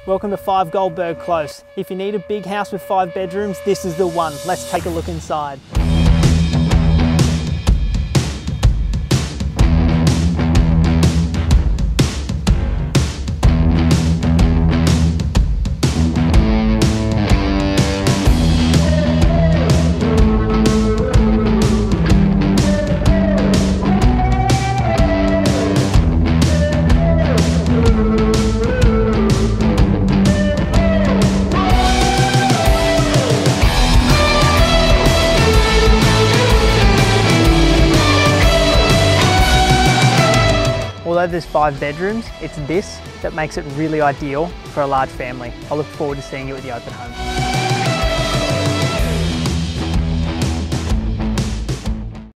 Welcome to 5 Goldberg Close. If you need a big house with 5 bedrooms, this is the one. Let's take a look inside. Although there's 5 bedrooms, it's this that makes it really ideal for a large family. I look forward to seeing you at the open home.